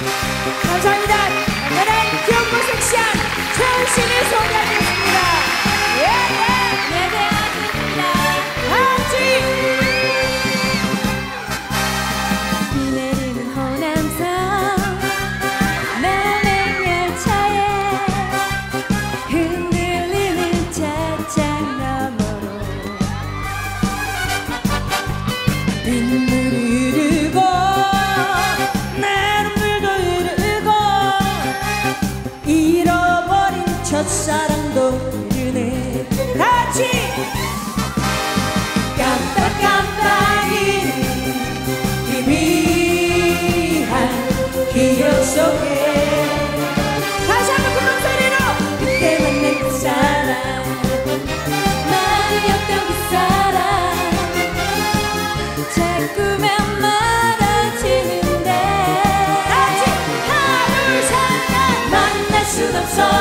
감사합니다. 오늘은 귀엽고 섹시한 채연 씨를 소개하겠습니다. 안녕하세요, 같이 비 내리는 호남선 남행열차에 흔들리는 차창 너머로 빗물이 흐르고 나름들도 흐르고 잃어버린 첫사랑도 흐르네. 같이 깜빡깜빡이는 희미한 기억 속에 다시 한번 큰 소리로 그때 만난 그 사람 말이었던 그 사람 자꾸만 멀어지는데 같이 하나 둘 셋 넷 만날 순 없어